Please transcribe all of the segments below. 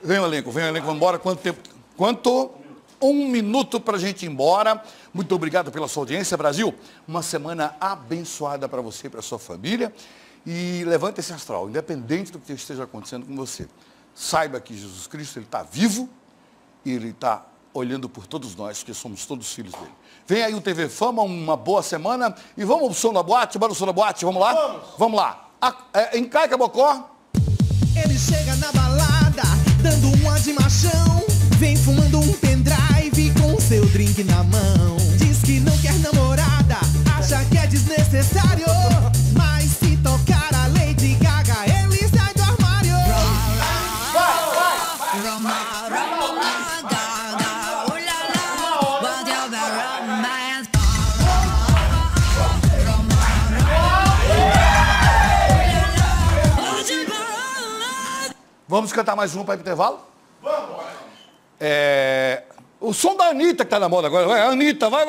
Vem o elenco, vamos embora. Quanto tempo? Quanto? 1 minuto pra gente ir embora. Muito obrigado pela sua audiência, Brasil. Uma semana abençoada para você e para sua família. E levante esse astral, independente do que esteja acontecendo com você. Saiba que Jesus Cristo, Ele está vivo e Ele está olhando por todos nós, que somos todos filhos dele. Vem aí o TV Fama, uma boa semana. E vamos ao som da boate, bora o som da boate, vamos lá? Vamos lá. Encaica, Bocó. Ele chega na balada, dando uma de machão. Vem fumando um pendrive com seu drink na mão. Diz que não quer namorada, acha que é desnecessário. Mas se tocar a Lady Gaga, ele sai do armário. Vamos cantar mais um para ir pro intervalo? Vamos! O som da Anitta que tá na moda agora. Vai, Anitta, vai.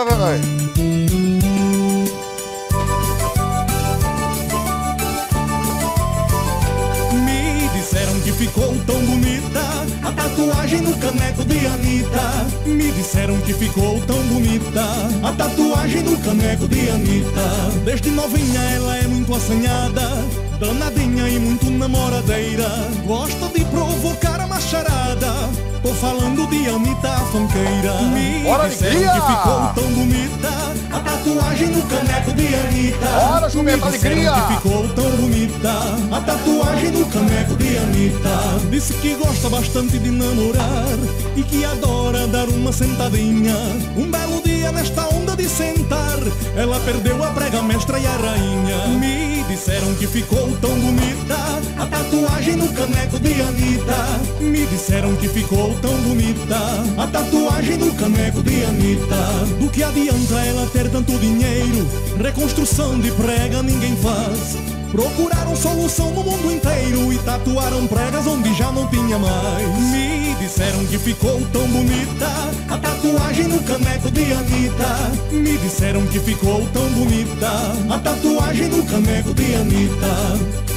Me disseram que ficou tão bonita a tatuagem no caneco de Anitta. Me disseram que ficou tão bonita a tatuagem no caneco de Anitta. Desde novinha ela é muito assanhada, danadinha e muito namoradeira. Gosta de provocar a macharada. Tô falando de Anitta, a funkeira. Me disseram que ficou tão bonita a tatuagem no caneco de Anitta. Bora, Jumento, alegria! Que ficou tão bonita a tatuagem no caneco de Anitta. Disse que gosta bastante de namorar e que adora dar uma sentadinha. Um belo dia nesta onda de sentar, ela perdeu a prega mestra e a rainha. Me disseram que ficou tão bonita a tatuagem no caneco de Anitta. Me disseram que ficou tão bonita a tatuagem no caneco de Anitta. Do que adianta ela ter tanto dinheiro? Reconstrução de prega ninguém faz. Procuraram solução no mundo inteiro e tatuaram pregas onde já não tinha mais. Me disseram que ficou tão bonita a tatuagem no caneco de Anitta. Me disseram que ficou tão bonita a tatuagem no caneco de Anitta.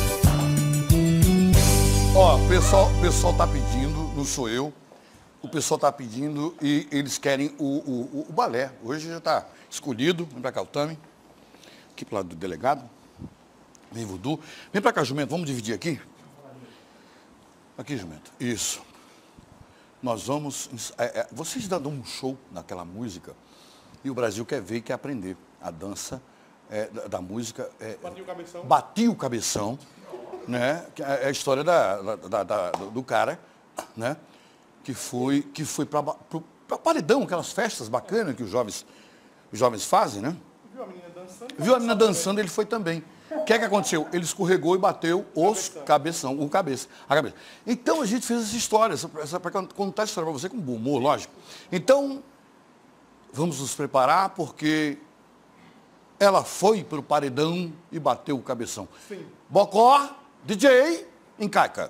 Ó, o pessoal tá pedindo, não sou eu. O pessoal tá pedindo e eles querem o balé. Hoje já tá escolhido. Vem pra cá o Tami. Aqui pro lado do delegado. Vem, Vudu. Vem pra cá, Jumento. Vamos dividir aqui? Aqui, Jumento. Isso. Nós vamos... vocês dão um show naquela música e o Brasil quer ver e quer aprender. A dança da música... Bati o cabeção. Bati o cabeção. Né? É a história do cara, né? Que foi para paredão, aquelas festas bacanas que os jovens fazem, né? Viu a menina dançando? Viu a menina dançando, ele foi também. O que é que aconteceu? Ele escorregou e bateu a cabeça. Então a gente fez essa história, para contar essa história para você com bom humor, lógico. Então, vamos nos preparar, porque ela foi para o paredão e bateu o cabeção. Sim. Bocó, DJ, encaica.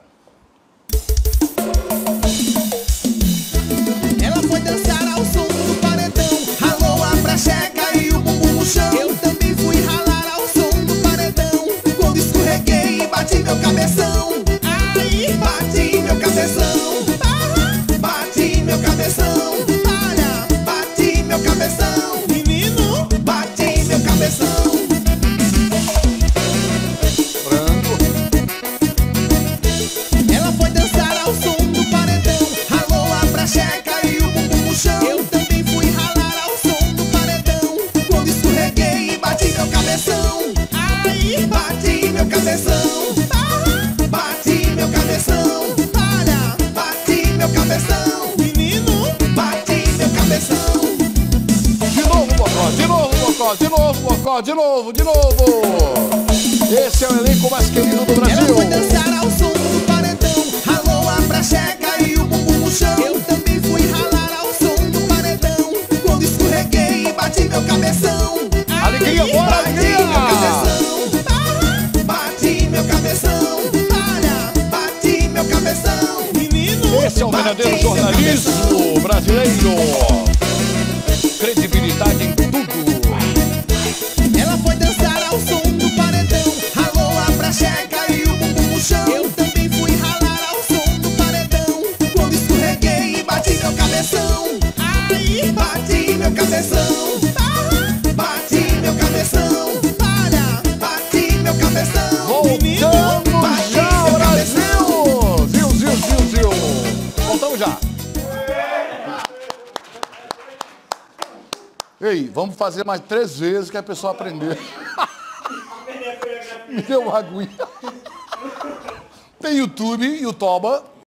Ela foi dançar ao som do paredão, ralou a pracheca e o bumbum no chão. Eu também fui ralar ao som do paredão, quando escorreguei e bati meu cabeção. Ai, bati meu cabeção. Bati meu cabeção. Olha, bati meu cabeção. Menino, bati meu cabeção. Ela foi dançar ao som do paredão, ralou a pracheca e o bumbum no chão. Eu também fui ralar ao som do paredão, quando escorreguei e bati meu cabeção. Ai, bati meu cabeção. Bati meu cabeção. Olha, bati meu cabeção. Menino, bati meu cabeção. De novo, Bocó, de novo. Esse é o elenco mais querido do Brasil. Ela foi dançar ao som do paredão, ralou a pracheca e o bumbum no chão. Eu também fui ralar ao som do paredão, quando escorreguei e bati meu cabeção. Alegria, bora, alegria! Bati meu cabeção. Olha, bati meu cabeção. Menino, Esse é o verdadeiro jornalismo brasileiro. Credibilidade em tudo. ela foi dançar ao som do paredão, ralou a pracheca e o bumbum no chão. Eu também fui ralar ao som do paredão, Ei, vamos fazer mais 3 vezes que a pessoa aprender. Me deu uma aguinha. Tem YouTube, Youtuba.